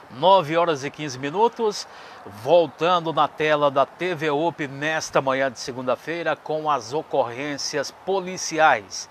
9h15, voltando na tela da TV UP nesta manhã de segunda-feira com as ocorrências policiais.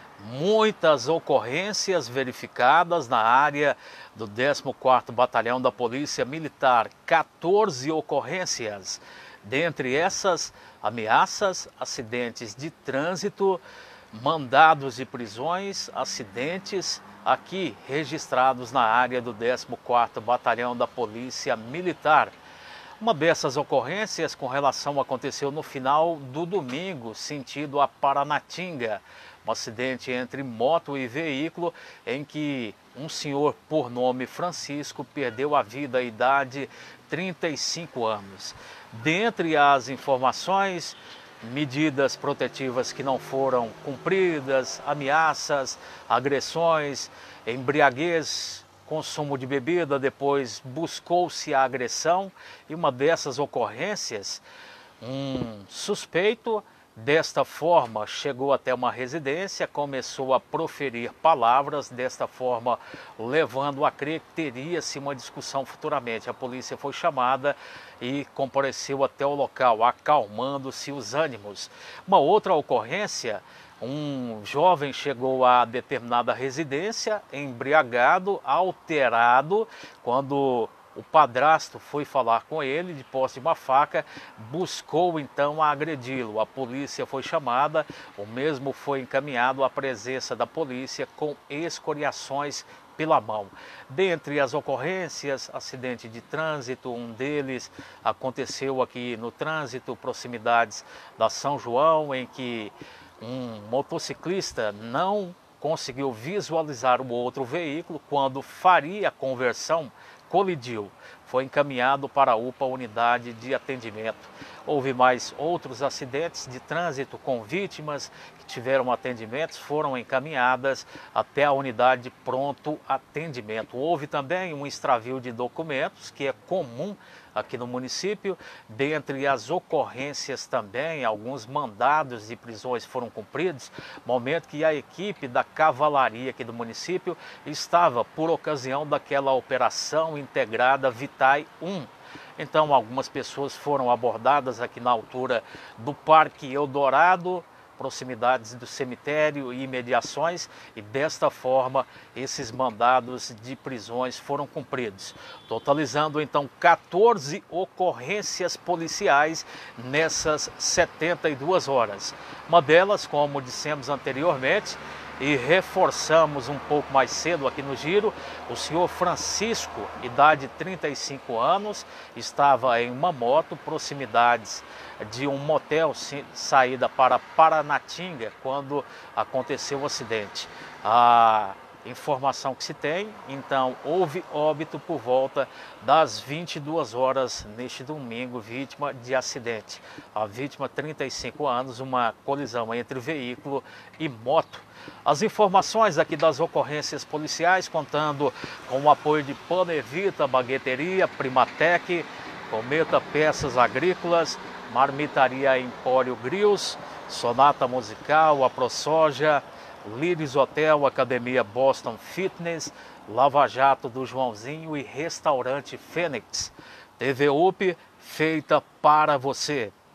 Muitas ocorrências verificadas na área do 14º Batalhão da Polícia Militar, 14 ocorrências. Dentre essas, ameaças, acidentes de trânsito, mandados de prisões, acidentes aqui registrados na área do 14º Batalhão da Polícia Militar. Uma dessas ocorrências com relação aconteceu no final do domingo, sentido a Paranatinga. Um acidente entre moto e veículo em que um senhor por nome Francisco perdeu a vida à idade 35 anos. Dentre as informações, medidas protetivas que não foram cumpridas, ameaças, agressões, embriaguez, consumo de bebida, depois buscou-se a agressão e uma dessas ocorrências, um suspeito desta forma chegou até uma residência, começou a proferir palavras, desta forma levando a crer que teria-se uma discussão futuramente. A polícia foi chamada e compareceu até o local, acalmando-se os ânimos. Uma outra ocorrência, um jovem chegou a determinada residência, embriagado, alterado, quando o padrasto foi falar com ele de posse de uma faca, buscou então agredi-lo. A polícia foi chamada, o mesmo foi encaminhado à presença da polícia com escoriações pela mão. Dentre as ocorrências, acidente de trânsito, um deles aconteceu aqui no trânsito, proximidades da São João, em que um motociclista não conseguiu visualizar o outro veículo, quando faria a conversão, colidiu. Foi encaminhado para a UPA, unidade de atendimento. Houve mais outros acidentes de trânsito com vítimas que tiveram atendimentos, foram encaminhadas até a unidade de pronto atendimento. Houve também um extravio de documentos, que é comum aqui no município. Dentre as ocorrências também, alguns mandados de prisões foram cumpridos, momento que a equipe da cavalaria aqui do município estava por ocasião daquela operação integrada Vitai 1. Então, algumas pessoas foram abordadas aqui na altura do Parque Eldorado, proximidades do cemitério e imediações, e desta forma esses mandados de prisões foram cumpridos, totalizando então 14 ocorrências policiais nessas 72 horas. Uma delas, como dissemos anteriormente e reforçamos um pouco mais cedo aqui no giro, o senhor Francisco, idade 35 anos, estava em uma moto, proximidades de um motel, saída para Paranatinga, quando aconteceu o acidente. A informação que se tem, então, houve óbito por volta das 22 horas neste domingo, vítima de acidente. A vítima, 35 anos, uma colisão entre veículo e moto. As informações aqui das ocorrências policiais, contando com o apoio de Panevita, Bagueteria, Primatec, Cometa Peças Agrícolas, Marmitaria Empório Grills, Sonata Musical, a ProSoja, Líris Hotel, Academia Boston Fitness, Lava Jato do Joãozinho e Restaurante Fênix. TV UP, feita para você.